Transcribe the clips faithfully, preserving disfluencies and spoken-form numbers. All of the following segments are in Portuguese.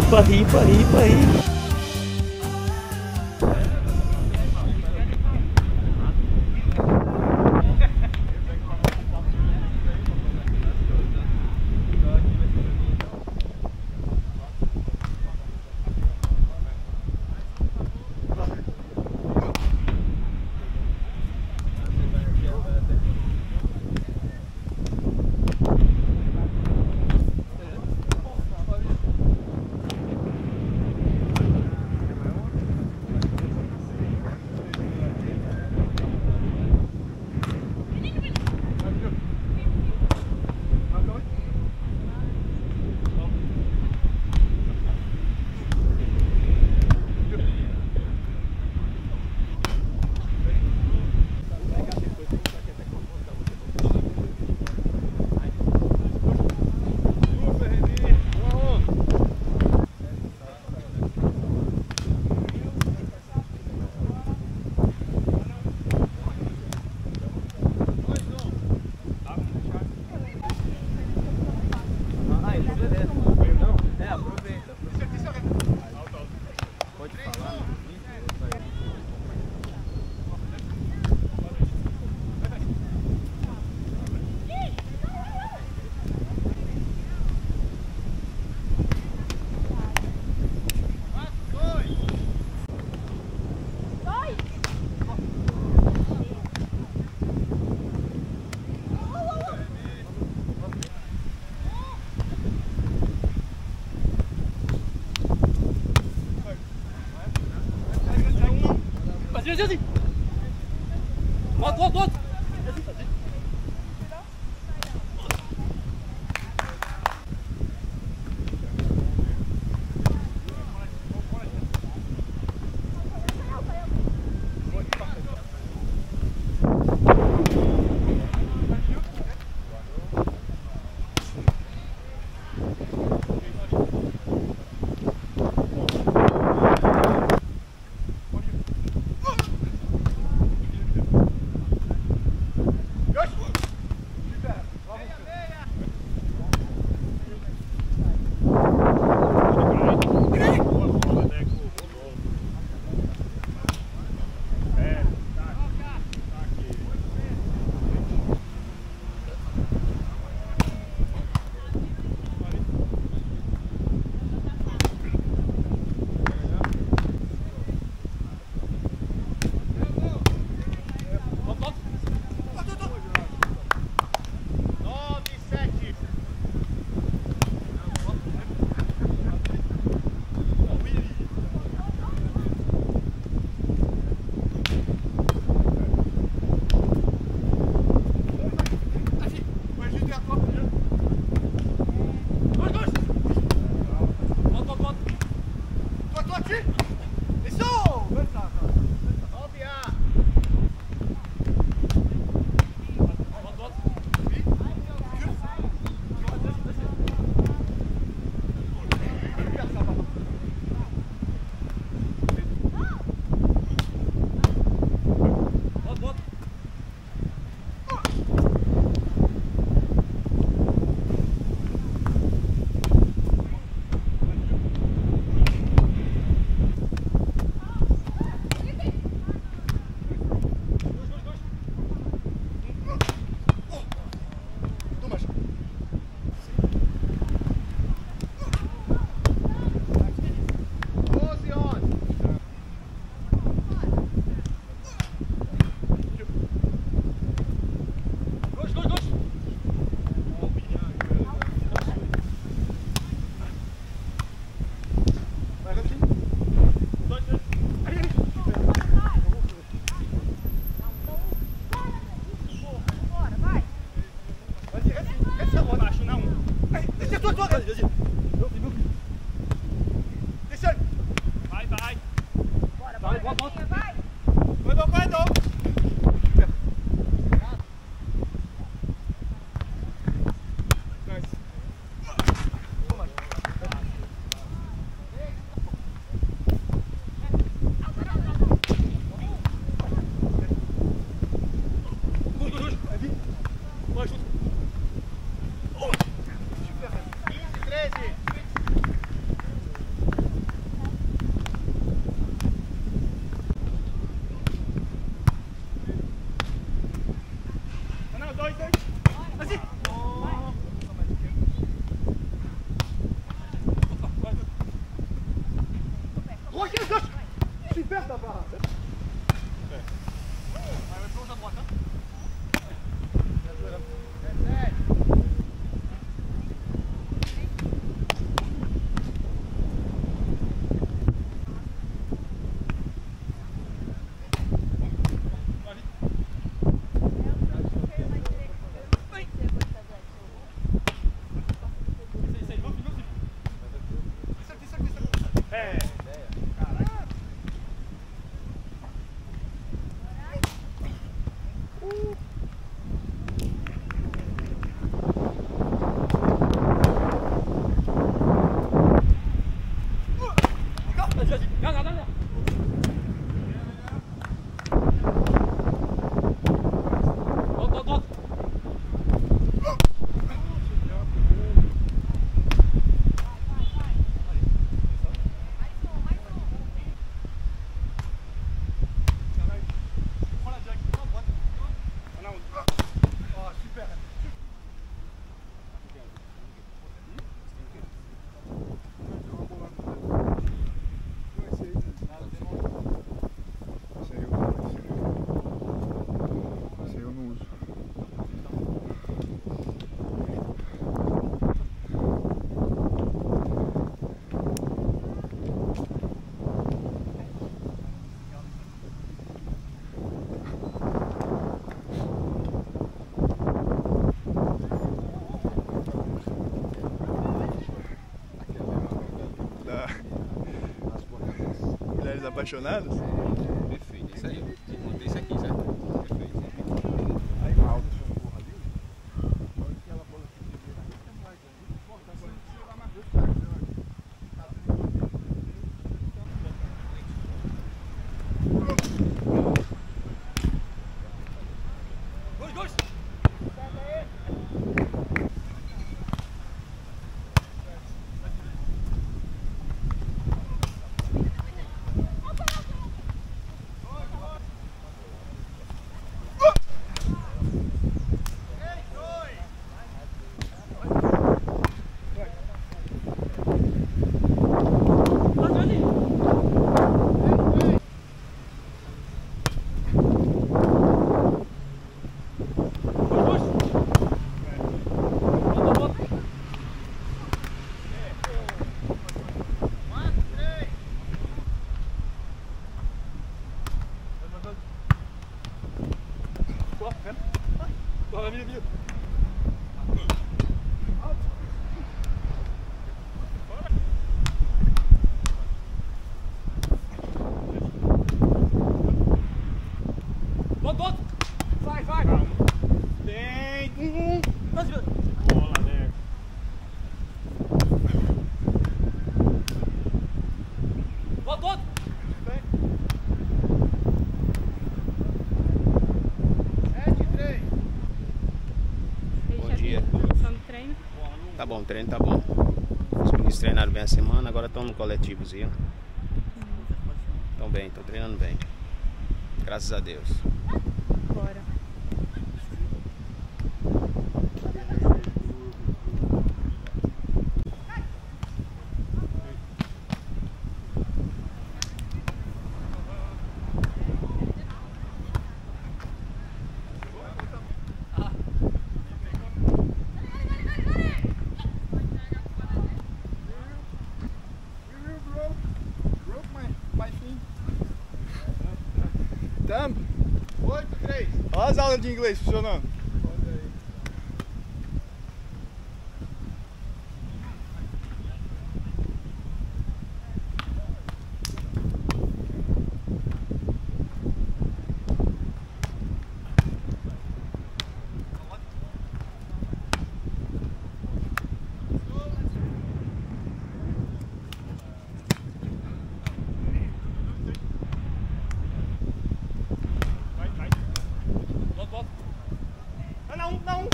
Ripa, ripa, ripa, ripa. Vas-y, vas-y, vas-y. Droite, droite, droite. apaixonados? Perfeito, isso aí. Tem que manter isso aqui, certo? Perfeito. Aí, alto. Dois, dois. Bora, minha, minha. Bota, bota. Vai, vai. Tem um. Bola, né? Bota, bota. Bom dia. Só no treino? Tá bom, o treino tá bom. Os meninos treinaram bem a semana, agora estão no coletivozinho. Estão bem, estão treinando bem. Graças a Deus. Bora. Thumb. oito, três. Olha as aulas de inglês funcionando. Não, não.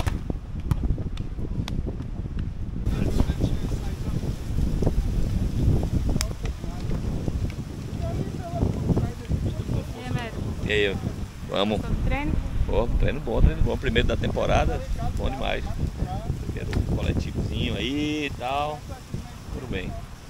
E aí, Américo? E aí, vamos. Só no treino? Pô, treino bom, treino bom. Primeiro da temporada, bom demais. Primeiro coletivozinho aí e tal. Tudo bem.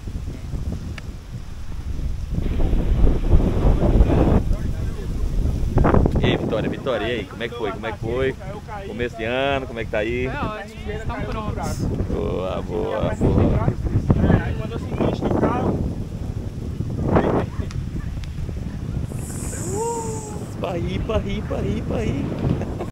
E aí, Vitória, Vitória, e aí, como é que foi? Como é que foi? Começo de ano, como é que tá aí? Foi ótimo, estão prontos. Boa, boa, boa. Aí quando eu senti esticar, Pra rir, pra rir, pra rir, pra rir.